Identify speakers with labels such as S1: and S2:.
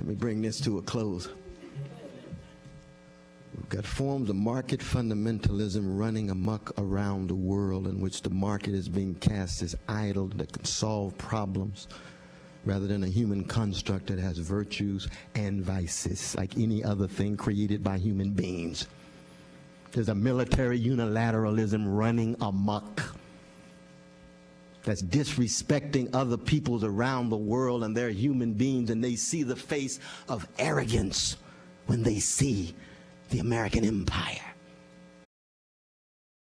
S1: Let me bring this to a close. We've got forms of market fundamentalism running amok around the world, in which the market is being cast as idol that can solve problems, rather than a human construct that has virtues and vices like any other thing created by human beings. There's a military unilateralism running amok that's disrespecting other peoples around the world, and they're human beings, and they see the face of arrogance when they see the American empire.